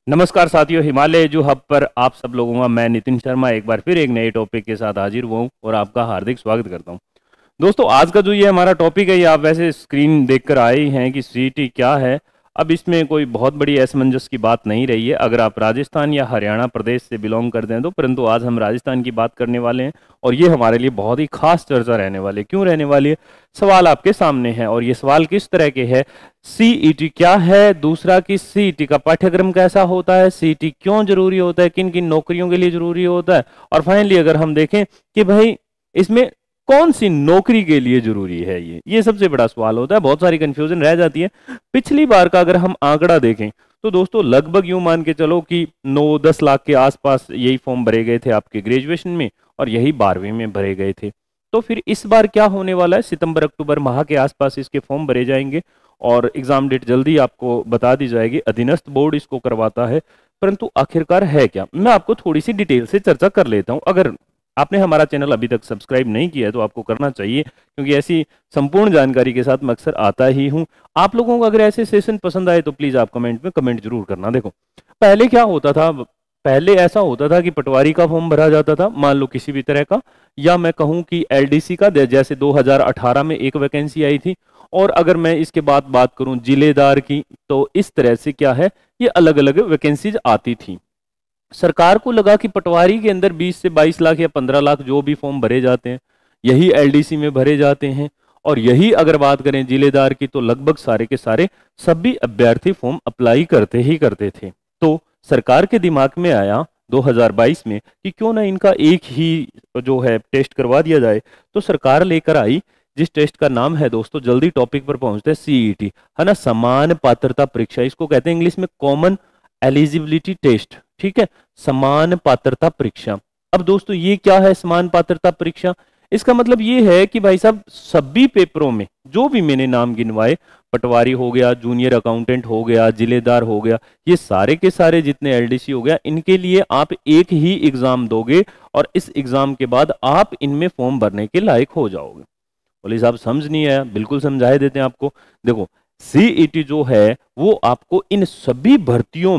नमस्कार साथियों, Himalaya edu hub पर आप सब लोगों का मैं नितिन शर्मा एक बार फिर एक नए टॉपिक के साथ हाजिर हुआ हूं और आपका हार्दिक स्वागत करता हूं। दोस्तों, आज का जो ये हमारा टॉपिक है, ये आप वैसे स्क्रीन देखकर आए ही हैं कि सीईटी क्या है। अब इसमें कोई बहुत बड़ी असमंजस की बात नहीं रही है अगर आप राजस्थान या हरियाणा प्रदेश से बिलोंग करते हैं तो, परंतु आज हम राजस्थान की बात करने वाले हैं और ये हमारे लिए बहुत ही खास चर्चा रहने वाली है। क्यों रहने वाली है? सवाल आपके सामने है और ये सवाल किस तरह के है। सीईटी क्या है, दूसरा कि सीईटी का पाठ्यक्रम कैसा होता है, सीईटी क्यों जरूरी होता है, किन किन नौकरियों के लिए जरूरी होता है, और फाइनली अगर हम देखें कि भाई इसमें कौन सी नौकरी के लिए जरूरी है, ये सबसे बड़ा सवाल होता है। बहुत सारी कंफ्यूजन रह जाती है। पिछली बार का अगर हम आंकड़ा देखें तो दोस्तों लगभग यूं मान के चलो कि 9-10 लाख के आसपास यही फॉर्म भरे गए थे आपके ग्रेजुएशन में और यही 12वीं में भरे गए थे। तो फिर इस बार क्या होने वाला है, सितंबर अक्टूबर माह के आसपास इसके फॉर्म भरे जाएंगे और एग्जाम डेट जल्दी आपको बता दी जाएगी। अधीनस्थ बोर्ड इसको करवाता है, परंतु आखिरकार है क्या, मैं आपको थोड़ी सी डिटेल से चर्चा कर लेता हूं। अगर आपने हमारा चैनल अभी तक सब्सक्राइब नहीं किया है तो आपको करना चाहिए, क्योंकि ऐसी संपूर्ण जानकारी के साथ मैं अक्सर आता ही हूं। आप लोगों को अगर ऐसे सेशन पसंद आए तो प्लीज आप कमेंट में कमेंट जरूर करना। देखो, पहले क्या होता था, पहले ऐसा होता था कि पटवारी का फॉर्म भरा जाता था, मान लो किसी भी तरह का, या मैं कहूं कि एलडीसी का, जैसे 2018 में एक वैकेंसी आई थी। और अगर मैं इसके बाद बात करूं जिलेदार की, तो इस तरह से क्या है, ये अलग अलग वैकेंसीज आती थी। सरकार को लगा कि पटवारी के अंदर 20 से 22 लाख या 15 लाख जो भी फॉर्म भरे जाते हैं यही एलडीसी में भरे जाते हैं, और यही अगर बात करें जिलेदार की तो लगभग सारे के सारे सभी अभ्यर्थी फॉर्म अप्लाई करते ही करते थे। तो सरकार के दिमाग में आया 2022 में कि क्यों ना इनका एक ही जो है टेस्ट करवा दिया जाए। तो सरकार लेकर आई जिस टेस्ट का नाम है, दोस्तों जल्दी टॉपिक पर पहुंचते हैं, सीईटी, है ना, समान पात्रता परीक्षा। इसको कहते हैं इंग्लिश में कॉमन एलिजिबिलिटी टेस्ट, ठीक है, समान पात्रता परीक्षा। अब दोस्तों ये क्या है समान पात्रता परीक्षा? इसका मतलब ये है कि भाई साहब सभी पेपरों में जो भी मैंने नाम गिनवाए, पटवारी हो गया, जूनियर अकाउंटेंट हो गया, जिलेदार हो गया, ये सारे के सारे जितने एलडीसी हो गया, इनके लिए आप एक ही एग्जाम दोगे और इस एग्जाम के बाद आप इनमें फॉर्म भरने के लायक हो जाओगे। बोले साहब समझ नहीं आया, बिल्कुल समझाए देते हैं आपको। देखो, सीईटी जो है वो आपको इन सभी भर्तियों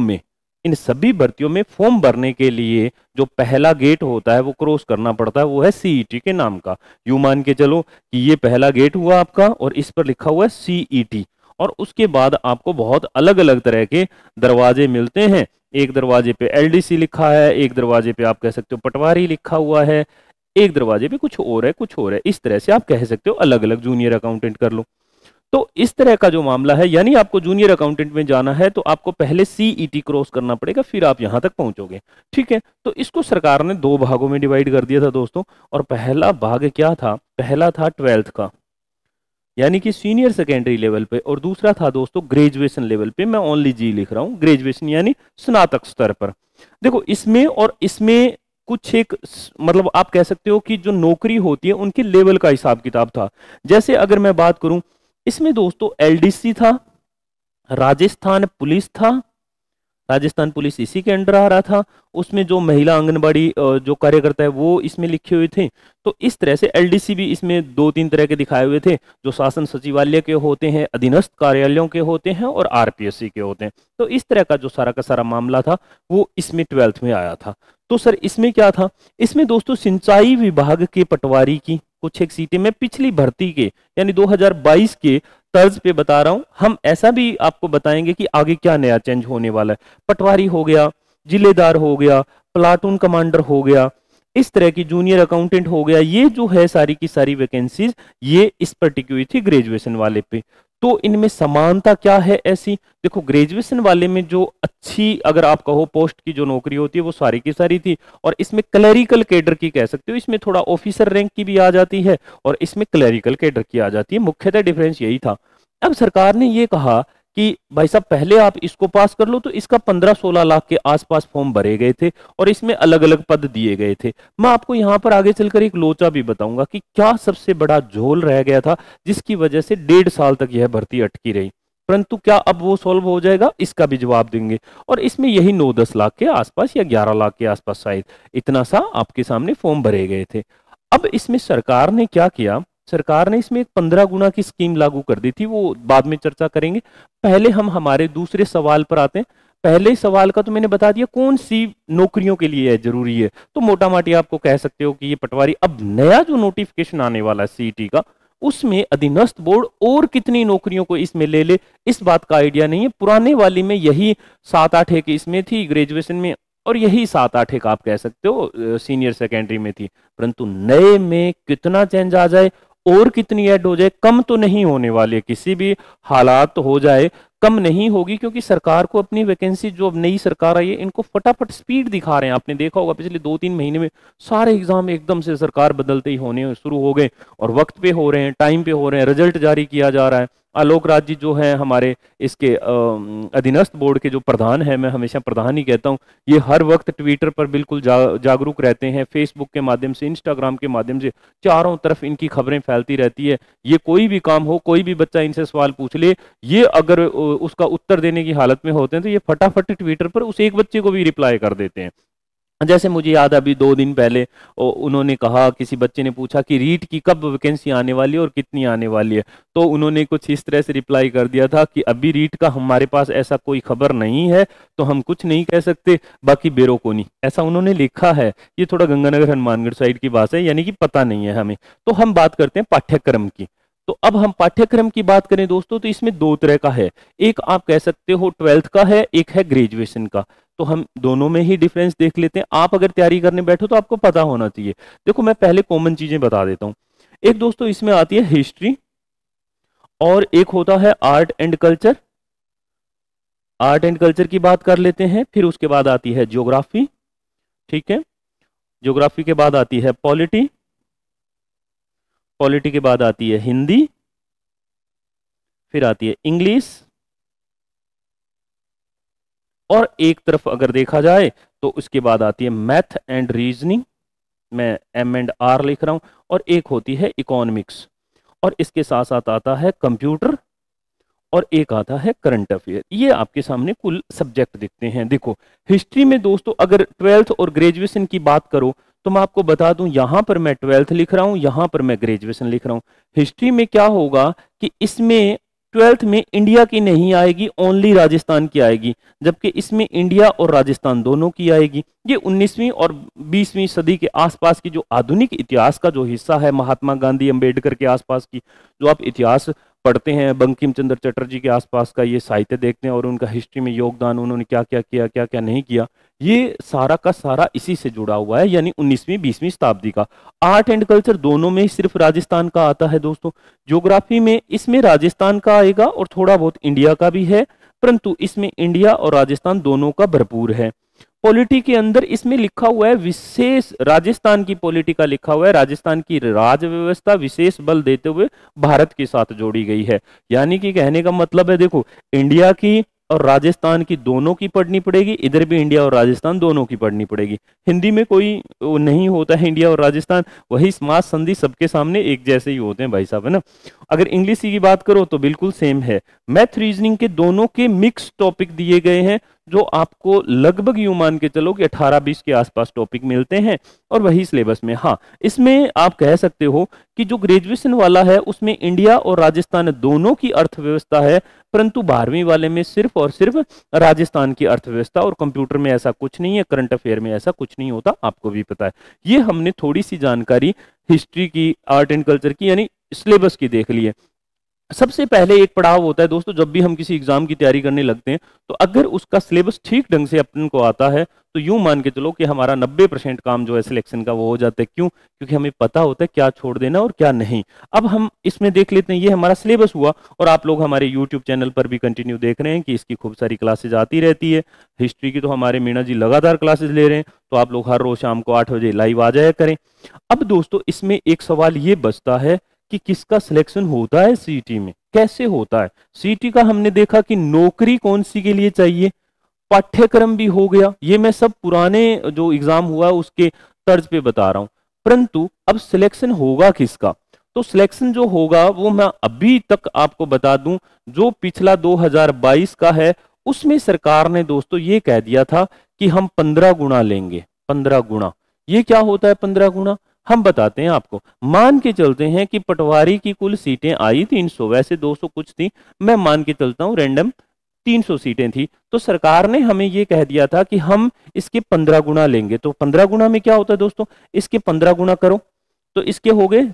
में फॉर्म भरने के लिए जो पहला गेट होता है वो क्रॉस करना पड़ता है, वो है सीईटी के नाम का। यूं मान के चलो कि ये पहला गेट हुआ आपका और इस पर लिखा हुआ है सीईटी, और उसके बाद आपको बहुत अलग अलग तरह के दरवाजे मिलते हैं। एक दरवाजे पे एलडीसी लिखा है, एक दरवाजे पे आप कह सकते हो पटवारी लिखा हुआ है, एक दरवाजे पे कुछ और है। इस तरह से आप कह सकते हो अलग अलग, जूनियर अकाउंटेंट कर लो। तो इस तरह का जो मामला है, यानी आपको जूनियर अकाउंटेंट में जाना है तो आपको पहले सीईटी क्रॉस करना पड़ेगा, फिर आप यहां तक पहुंचोगे, ठीक है। तो इसको सरकार ने दो भागों में डिवाइड कर दिया था दोस्तों, और पहला भाग क्या था, पहला था 12th का, यानी कि सीनियर सेकेंडरी लेवल पे, और दूसरा था दोस्तों ग्रेजुएशन लेवल पे। मैं ओनली जी लिख रहा हूं, ग्रेजुएशन यानी स्नातक स्तर पर। देखो इसमें और इसमें कुछ एक मतलब आप कह सकते हो कि जो नौकरी होती है उनके लेवल का हिसाब किताब था। जैसे अगर मैं बात करूं, इसमें दोस्तों एलडीसी था, राजस्थान पुलिस था, राजस्थान पुलिस इसी के अंडर आ रहा था, उसमें जो महिला आंगनबाड़ी जो कार्यकर्ता है वो इसमें लिखे हुए थे। तो इस तरह से एलडीसी भी इसमें दो तीन तरह के दिखाए हुए थे, जो शासन सचिवालय के होते हैं, अधीनस्थ कार्यालयों के होते हैं और आरपीएससी के होते हैं। तो इस तरह का जो सारा का सारा मामला था वो इसमें 12th में आया था। तो सर इसमें क्या था, इसमें दोस्तों सिंचाई विभाग के पटवारी की कुछ एक सीटें, मैं पिछली भर्ती के यानी 2022 के तर्ज पे बता रहा हूं, हम ऐसा भी आपको बताएंगे कि आगे क्या नया चेंज होने वाला है। पटवारी हो गया, जिलेदार हो गया, प्लाटून कमांडर हो गया, इस तरह की जूनियर अकाउंटेंट हो गया, ये जो है सारी की सारी वैकेंसीज ये इस पर टिकी हुई थी ग्रेजुएशन वाले पे। तो इनमें समानता क्या है ऐसी, देखो ग्रेजुएशन वाले में जो अच्छी अगर आप कहो पोस्ट की जो नौकरी होती है वो सारी की सारी थी, और इसमें क्लरिकल कैडर की कह सकते हो, इसमें थोड़ा ऑफिसर रैंक की भी आ जाती है और इसमें क्लरिकल कैडर की आ जाती है। मुख्यतः डिफरेंस यही था। अब सरकार ने ये कहा कि भाई साहब पहले आप इसको पास कर लो, तो इसका 15-16 लाख के आसपास फॉर्म भरे गए थे और इसमें अलग अलग पद दिए गए थे। मैं आपको यहां पर आगे चलकर एक लोचा भी बताऊंगा कि क्या सबसे बड़ा झोल रह गया था जिसकी वजह से 1.5 साल तक यह भर्ती अटकी रही, परंतु क्या अब वो सॉल्व हो जाएगा, इसका भी जवाब देंगे। और इसमें यही 9-10 लाख के आसपास या 11 लाख के आसपास शायद इतना सा आपके सामने फॉर्म भरे गए थे। अब इसमें सरकार ने क्या किया, सरकार ने इसमें 15 गुना की स्कीम लागू कर दी थी, वो बाद में चर्चा करेंगे। पहले हम हमारे दूसरे सवाल पर आते हैं। पहले सवाल का तो मैंने बता दिया कौन सी नौकरियों के लिए है जरूरी है, तो मोटा माटी आपको कह सकते हो कि ये पटवारी। अब नया जो नोटिफिकेशन आने वाला है सीईटी का, उसमें अधीनस्थ बोर्ड और कितनी नौकरियों को इसमें ले ले इस बात का आइडिया नहीं है। पुराने वाली में यही 7-8 एक इसमें थी ग्रेजुएशन में, और यही 7-8 एक आप कह सकते हो सीनियर सेकेंडरी में थी। परंतु नए में कितना चेंज आ जाए और कितनी ऐड हो जाए, कम तो नहीं होने वाली है। किसी भी हालात हो जाए कम नहीं होगी, क्योंकि सरकार को अपनी वैकेंसी, जो अब नई सरकार आई है, इनको फटाफट स्पीड दिखा रहे हैं। आपने देखा होगा पिछले 2-3 महीने में सारे एग्जाम एकदम से सरकार बदलते ही होने शुरू हो गए, और वक्त पे हो रहे हैं, टाइम पे हो रहे हैं, रिजल्ट जारी किया जा रहा है। आलोक राज जी जो है हमारे इसके अधीनस्थ बोर्ड के जो प्रधान है, मैं हमेशा प्रधान ही कहता हूँ, ये हर वक्त ट्विटर पर बिल्कुल जागरूक रहते हैं, फेसबुक के माध्यम से, इंस्टाग्राम के माध्यम से, चारों तरफ इनकी खबरें फैलती रहती है। ये कोई भी काम हो, कोई भी बच्चा इनसे सवाल पूछ ले, ये अगर उसका उत्तर देने की हालत में होते हैं तो ये फटाफट ट्विटर पर उस एक बच्चे को भी रिप्लाई कर देते हैं। जैसे मुझे याद है अभी 2 दिन पहले उन्होंने कहा, किसी बच्चे ने पूछा कि रीट की कब वैकेंसी आने वाली है और कितनी आने वाली है, तो उन्होंने कुछ इस तरह से रिप्लाई कर दिया था कि अभी रीट का हमारे पास ऐसा कोई खबर नहीं है, तो हम कुछ नहीं कह सकते, बाकी बेरो को नहीं, ऐसा उन्होंने लिखा है। ये थोड़ा गंगानगर हनुमानगढ़ साइड की भाषा है, यानी कि पता नहीं है हमें। तो हम बात करते हैं पाठ्यक्रम की। तो अब हम पाठ्यक्रम की बात करें दोस्तों, तो इसमें 2 तरह का है, एक आप कह सकते हो 12th का है, एक है ग्रेजुएशन का। तो हम दोनों में ही डिफरेंस देख लेते हैं। आप अगर तैयारी करने बैठो तो आपको पता होना चाहिए। देखो मैं पहले कॉमन चीजें बता देता हूं। एक दोस्तों इसमें आती है हिस्ट्री, और एक होता है art and culture. Art and culture की बात कर लेते हैं। फिर उसके बाद आती है ज्योग्राफी, ठीक है, ज्योग्राफी के बाद आती है पॉलिटी, पॉलिटी के बाद आती है हिंदी, फिर आती है इंग्लिश, और एक तरफ अगर देखा जाए तो उसके बाद आती है मैथ एंड रीजनिंग, मैं M&R लिख रहा हूं, और एक होती है इकोनॉमिक्स, और इसके साथ साथ आता है कंप्यूटर, और एक आता है करंट अफेयर। ये आपके सामने कुल सब्जेक्ट दिखते हैं। देखो हिस्ट्री में दोस्तों अगर 12th और ग्रेजुएशन की बात करो तो मैं आपको बता दूं, यहां पर मैं 12th लिख रहा हूं, यहां पर मैं ग्रेजुएशन लिख रहा हूं। हिस्ट्री में क्या होगा कि इसमें 12th में इंडिया की नहीं आएगी, ओनली राजस्थान की आएगी, जबकि इसमें इंडिया और राजस्थान दोनों की आएगी। ये 19वीं और 20वीं सदी के आसपास की जो आधुनिक इतिहास का जो हिस्सा है, महात्मा गांधी, अंबेडकर के आसपास की जो आप इतिहास पढ़ते हैं, बंकिम चंद्र चटर्जी के आसपास का ये साहित्य देखते हैं, और उनका हिस्ट्री में योगदान, उन्होंने क्या क्या किया, क्या क्या नहीं किया, ये सारा का सारा इसी से जुड़ा हुआ है, यानी 19वीं 20वीं शताब्दी का। आर्ट एंड कल्चर दोनों में ही सिर्फ राजस्थान का आता है दोस्तों। ज्योग्राफी में इसमें राजस्थान का आएगा और थोड़ा बहुत इंडिया का भी है, परंतु इसमें इंडिया और राजस्थान दोनों का भरपूर है। पॉलिटी के अंदर इसमें लिखा हुआ है विशेष, राजस्थान की पॉलिटी का लिखा हुआ है, राजस्थान की राज व्यवस्था विशेष बल देते हुए भारत के साथ जोड़ी गई है। यानी कि कहने का मतलब है, देखो इंडिया की और राजस्थान की दोनों की पढ़नी पड़ेगी, इधर भी इंडिया और राजस्थान दोनों की पढ़नी पड़ेगी। हिंदी में कोई नहीं होता है इंडिया और राजस्थान, वही समास संधि सबके सामने एक जैसे ही होते हैं भाई साहब, है ना। अगर इंग्लिश की बात करो तो बिल्कुल सेम है। मैथ रीजनिंग के दोनों के मिक्स टॉपिक दिए गए हैं, जो आपको लगभग यूं मान के चलो कि 18-20 के आसपास टॉपिक मिलते हैं, और वही सिलेबस में। हाँ, इसमें आप कह सकते हो कि जो ग्रेजुएशन वाला है उसमें इंडिया और राजस्थान दोनों की अर्थव्यवस्था है, परंतु 12वीं वाले में सिर्फ और सिर्फ राजस्थान की अर्थव्यवस्था, और कंप्यूटर में ऐसा कुछ नहीं है, करंट अफेयर में ऐसा कुछ नहीं होता, आपको भी पता है। ये हमने थोड़ी सी जानकारी हिस्ट्री की, आर्ट एंड कल्चर की, यानी सिलेबस की देख ली है। सबसे पहले एक पड़ाव होता है दोस्तों, जब भी हम किसी एग्जाम की तैयारी करने लगते हैं, तो अगर उसका सिलेबस ठीक ढंग से अपन को आता है तो यूं मान के चलो कि हमारा 90% काम जो है सिलेक्शन का वो हो जाता है। क्यों? क्योंकि हमें पता होता है क्या छोड़ देना और क्या नहीं। अब हम इसमें देख लेते हैं, ये हमारा सिलेबस हुआ, और आप लोग हमारे यूट्यूब चैनल पर भी कंटिन्यू देख रहे हैं कि इसकी खूब सारी क्लासेज आती रहती है। हिस्ट्री की तो हमारे मीणा जी लगातार क्लासेज ले रहे हैं, तो आप लोग हर रोज शाम को 8 बजे लाइव आ जाया करें। अब दोस्तों इसमें एक सवाल ये बचता है कि किसका सिलेक्शन होता है सीईटी में, कैसे होता है। सीईटी का हमने देखा कि नौकरी कौन सी के लिए चाहिए, पाठ्यक्रम भी हो गया, ये मैं सब पुराने जो एग्जाम हुआ उसके तर्ज पे बता रहा हूं। परंतु अब सिलेक्शन होगा किसका, तो सिलेक्शन जो होगा वो मैं अभी तक आपको बता दूं, जो पिछला 2022 का है उसमें सरकार ने दोस्तों ये कह दिया था कि हम 15 गुना लेंगे। 15 गुना, ये क्या होता है 15 गुना, हम बताते हैं आपको। मान के चलते हैं कि पटवारी की कुल सीटें आई 300, वैसे 200 कुछ थी, मैं मान के चलता हूं रैंडम 300 सीटें थी, तो सरकार ने हमें ये कह दिया था कि हम इसके 15 गुना लेंगे। तो 15 गुना में क्या होता है दोस्तों, इसके 15 गुना करो तो इसके हो गए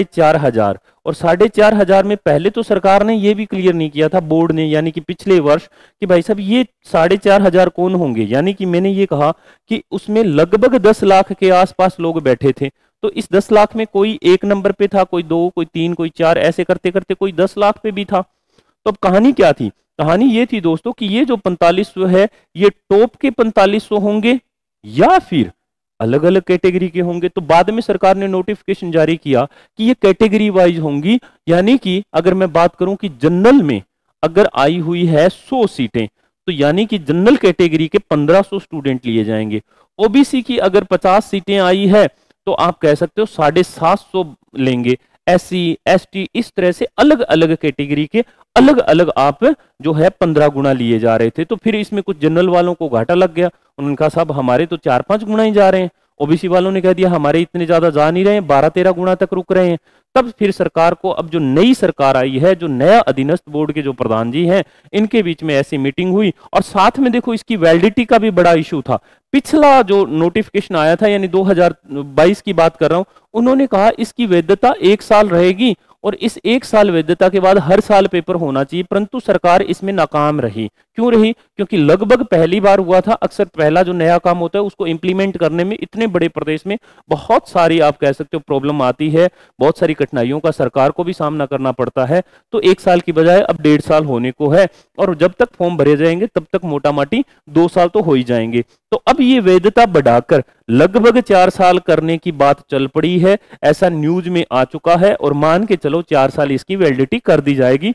4,500। और 4,500 में पहले तो सरकार ने ये भी क्लियर नहीं किया था बोर्ड ने, यानी कि पिछले वर्ष, कि भाई साहब ये 4,500 कौन होंगे। यानी कि मैंने ये कहा कि उसमें लगभग 10 लाख के आसपास लोग बैठे थे। तो इस 10 लाख में कोई 1 नंबर पे था, कोई 2, कोई 3, कोई 4, ऐसे करते करते कोई 10 लाख पे भी था। तो अब कहानी क्या थी, कहानी ये थी दोस्तों कि ये जो 4500 है ये टॉप के 4500 होंगे या फिर अलग अलग कैटेगरी के होंगे। तो बाद में सरकार ने नोटिफिकेशन जारी किया कि ये कैटेगरी वाइज होंगी। यानी कि अगर मैं बात करूं कि जनरल में अगर आई हुई है 100 सीटें, तो यानी कि जनरल कैटेगरी के 1500 स्टूडेंट लिए जाएंगे। ओबीसी की अगर 50 सीटें आई है तो आप कह सकते हो 750 लेंगे। एससी एसटी इस तरह से अलग अलग कैटेगरी के अलग अलग आप जो है 15 गुना लिए जा रहे थे। तो फिर इसमें कुछ जनरल वालों को घाटा लग गया, उन्होंने कहा साहब हमारे तो 4-5 गुना ही जा रहे हैं। ओबीसी वालों ने कह दिया हमारे इतने ज्यादा जा नहीं रहे हैं, 12-13 गुना तक रुक रहे हैं। तब फिर सरकार को, अब जो नई सरकार आई है, जो नया अधीनस्थ बोर्ड के जो प्रधान जी हैं, इनके बीच में ऐसी मीटिंग हुई। और साथ में देखो इसकी वैलिडिटी का भी बड़ा इशू था। पिछला जो नोटिफिकेशन आया था, यानी 2022 की बात कर रहा हूं, उन्होंने कहा इसकी वैधता 1 साल रहेगी और इस 1 साल वैधता के बाद हर साल पेपर होना चाहिए। परंतु सरकार इसमें नाकाम रही। क्यों रही? क्योंकि लगभग पहली बार हुआ था। अक्सर पहला जो नया काम होता है उसको इंप्लीमेंट करने में इतने बड़े प्रदेश में बहुत सारी, आप कह सकते हो, प्रॉब्लम आती है, बहुत सारी कठिनाइयों का सरकार को भी सामना करना पड़ता है। तो 1 साल की बजाय अब 1.5 साल होने को है और जब तक फॉर्म भरे जाएंगे तब तक मोटा माटी 2 साल तो हो ही जाएंगे। तो अब ये वैधता बढ़ाकर लगभग 4 साल करने की बात चल पड़ी है, ऐसा न्यूज में आ चुका है। और मान के चलो 4 साल इसकी वैलिडिटी कर दी जाएगी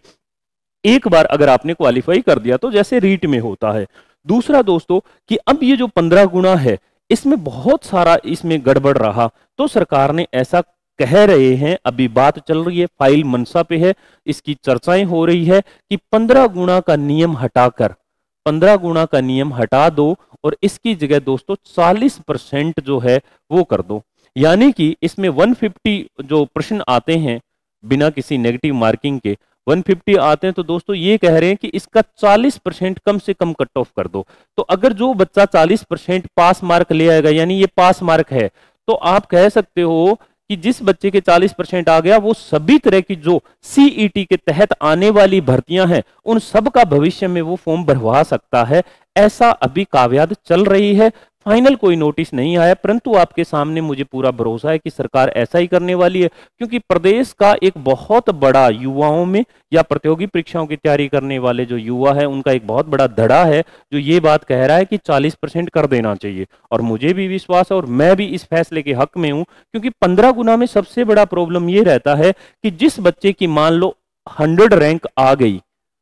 एक बार अगर आपने क्वालिफाई कर दिया तो, जैसे रीट में होता है। दूसरा दोस्तों कि अब ये जो 15 गुना है इसमें बहुत सारा इसमें गड़बड़ रहा। तो सरकार ने ऐसा कह रहे हैं, अभी बात चल रही है, फाइल मनसा पे है, इसकी चर्चाएं हो रही है कि 15 गुना का नियम हटाकर 15 गुना का नियम हटा दो और इसकी जगह दोस्तों 40% जो है वो कर दो। यानी कि इसमें 150 जो प्रश्न आते हैं बिना किसी नेगेटिव मार्किंग के 150 आते हैं, तो दोस्तों ये कह रहे हैं कि इसका 40% कम से कम कट ऑफ कर दो। तो अगर जो बच्चा 40% पास मार्क ले आएगा, यानी ये पास मार्क है, तो आप कह सकते हो कि जिस बच्चे के 40% आ गया वो सभी तरह की जो सीईटी के तहत आने वाली भर्तियां हैं उन सब का भविष्य में वो फॉर्म भरवा सकता है। ऐसा अभी काव्याद चल रही है, फाइनल कोई नोटिस नहीं आया, परंतु आपके सामने मुझे पूरा भरोसा है कि सरकार ऐसा ही करने वाली है। क्योंकि प्रदेश का एक बहुत बड़ा युवाओं में या प्रतियोगी परीक्षाओं की तैयारी करने वाले जो युवा है उनका एक बहुत बड़ा धड़ा है जो ये बात कह रहा है कि 40% कर देना चाहिए। और मुझे भी विश्वास है और मैं भी इस फैसले के हक में हूं, क्योंकि 15 गुना में सबसे बड़ा प्रॉब्लम ये रहता है कि जिस बच्चे की मान लो 100 रैंक आ गई,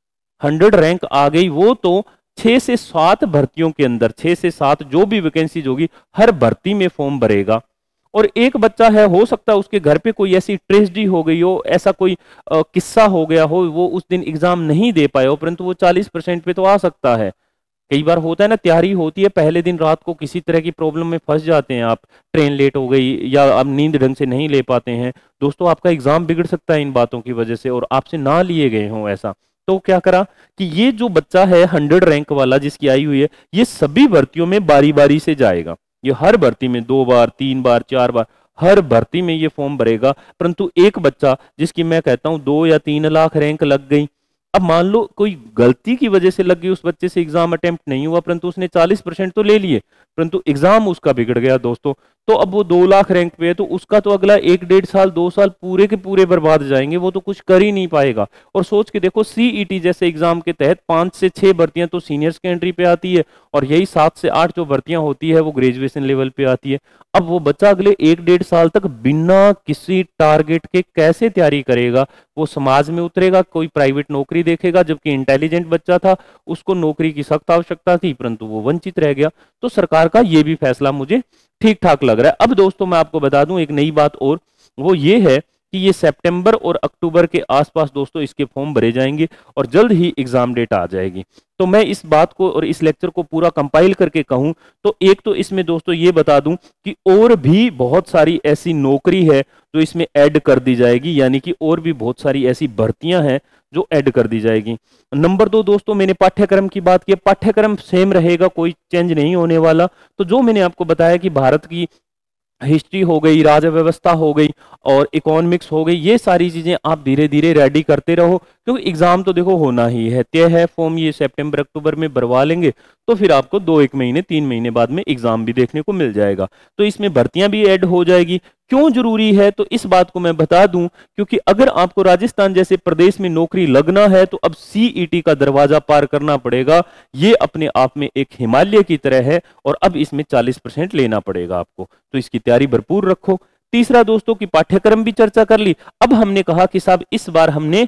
100 रैंक आ गई, वो तो 6 से 7 भर्तियों के अंदर 6 से 7 जो भी वैकेंसीज होगी हर भर्ती में फॉर्म भरेगा। और एक बच्चा है, हो सकता है उसके घर पे कोई ऐसी ट्रेजेडी हो गई हो, ऐसा कोई किस्सा हो गया हो, वो उस दिन एग्जाम नहीं दे पाए हो, परंतु वो 40% पे तो आ सकता है। कई बार होता है ना, तैयारी होती है, पहले दिन रात को किसी तरह की प्रॉब्लम में फंस जाते हैं आप, ट्रेन लेट हो गई या आप नींद ढंग से नहीं ले पाते हैं, दोस्तों आपका एग्जाम बिगड़ सकता है इन बातों की वजह से और आपसे ना लिए गए हों ऐसा। तो क्या करा कि ये जो बच्चा है 100 रैंक वाला जिसकी आई हुई है, ये सभी भर्तियों में बारी बारी से जाएगा। ये हर भर्ती में 2 बार 3 बार 4 बार हर भर्ती में ये फॉर्म भरेगा। परंतु एक बच्चा जिसकी मैं कहता हूं 2 या 3 लाख रैंक लग गई, अब मान लो कोई गलती की वजह से लग गई, उस बच्चे से एग्जाम अटेम्प्ट नहीं हुआ, परंतु उसने 40% तो ले लिए, परंतु एग्जाम उसका बिगड़ गया दोस्तों, तो अब वो 2 लाख रैंक पे है, तो उसका तो अगला 1-1.5 साल 2 साल पूरे के पूरे बर्बाद जाएंगे, वो तो कुछ कर ही नहीं पाएगा। और सोच के देखो, सीईटी जैसे एग्जाम के तहत 5 से 6 भर्तियां तो सीनियर सेकेंडरी पे आती है और यही 7 से 8 जो भर्तियां होती है वो ग्रेजुएशन लेवल पे आती है। अब वो बच्चा अगले 1-1.5 साल तक बिना किसी टारगेट के कैसे तैयारी करेगा? वो समाज में उतरेगा, कोई प्राइवेट नौकरी देखेगा, जबकि इंटेलिजेंट बच्चा था, उसको नौकरी की सख्त आवश्यकता थी, परंतु वो वंचित रह गया। तो सरकार का ये भी फैसला मुझे ठीक ठाक लग रहा है। अब दोस्तों मैं आपको बता दूं एक नई बात और, वो ये है कि ये सितंबर और अक्टूबर के आसपास दोस्तों इसके फॉर्म भरे जाएंगे और जल्द ही एग्जाम डेट आ जाएगी। तो मैं इस बात को और इस लेक्चर को पूरा कंपाइल करके कहूं तो एक तो इसमें दोस्तों ये बता दूं कि और भी बहुत सारी ऐसी नौकरी है जो इसमें ऐड कर दी जाएगी, यानी कि और भी बहुत सारी ऐसी भर्तियां हैं जो ऐड कर दी जाएगी। नंबर 2 दोस्तों, मैंने पाठ्यक्रम की बात की, पाठ्यक्रम सेम रहेगा, कोई चेंज नहीं होने वाला। तो जो मैंने आपको बताया कि भारत की हिस्ट्री हो गई, राज्य व्यवस्था हो गई और इकोनॉमिक्स हो गई, ये सारी चीजें आप धीरे धीरे रेडी करते रहो, क्योंकि एग्जाम तो देखो होना ही है, तय है। फॉर्म ये सितंबर अक्टूबर में भरवा लेंगे तो फिर आपको 2-1 महीने 3 महीने बाद में एग्जाम भी देखने को मिल जाएगा। तो इसमें भर्तियां भी ऐड हो जाएगी। क्यों जरूरी है तो इस बात को मैं बता दूं, क्योंकि अगर आपको राजस्थान जैसे प्रदेश में नौकरी लगना है तो अब सीईटी का दरवाजा पार करना पड़ेगा। ये अपने आप में एक हिमालय की तरह है और अब इसमें 40% लेना पड़ेगा आपको, तो इसकी तैयारी भरपूर रखो। तीसरा दोस्तों की पाठ्यक्रम भी चर्चा कर ली। अब हमने कहा कि साहब इस बार हमने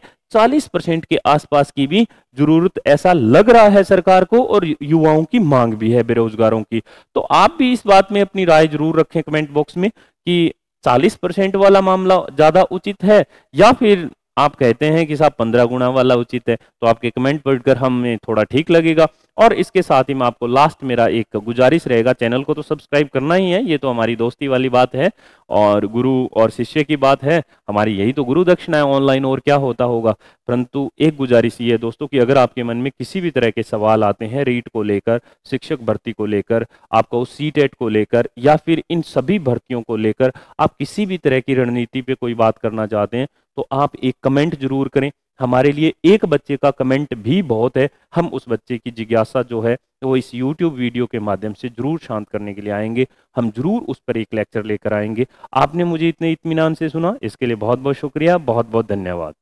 40% के आसपास की भी जरूरत ऐसा लग रहा है सरकार को, और युवाओं की मांग भी है, बेरोजगारों की। तो आप भी इस बात में अपनी राय जरूर रखें कमेंट बॉक्स में कि 40% वाला मामला ज्यादा उचित है या फिर आप कहते हैं कि साहब 15 गुना वाला उचित है। तो आपके कमेंट पढ़कर हमें थोड़ा ठीक लगेगा। और इसके साथ ही मैं आपको लास्ट मेरा एक गुजारिश रहेगा, चैनल को तो सब्सक्राइब करना ही है, ये तो हमारी दोस्ती वाली बात है और गुरु और शिष्य की बात है, हमारी यही तो गुरु दक्षिणा है ऑनलाइन, और क्या होता होगा। परंतु एक गुजारिश ये है दोस्तों कि अगर आपके मन में किसी भी तरह के सवाल आते हैं रीट को लेकर, शिक्षक भर्ती को लेकर, आपको सीटेट को लेकर या फिर इन सभी भर्तियों को लेकर आप किसी भी तरह की रणनीति पे कोई बात करना चाहते हैं तो आप एक कमेंट जरूर करें। हमारे लिए एक बच्चे का कमेंट भी बहुत है। हम उस बच्चे की जिज्ञासा जो है वो इस YouTube वीडियो के माध्यम से जरूर शांत करने के लिए आएंगे। हम जरूर उस पर एक लेक्चर लेकर आएंगे। आपने मुझे इतने इत्मीनान से सुना, इसके लिए बहुत बहुत शुक्रिया, बहुत बहुत धन्यवाद।